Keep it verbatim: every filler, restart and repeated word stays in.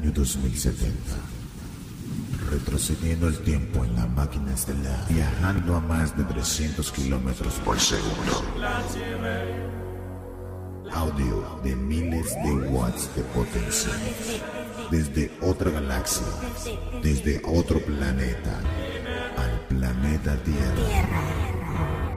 año dos mil setenta, retrocediendo el tiempo en la máquina estelar, viajando a más de trescientos kilómetros por segundo. Audio de miles de watts de potencia, desde otra galaxia, desde otro planeta, al planeta Tierra.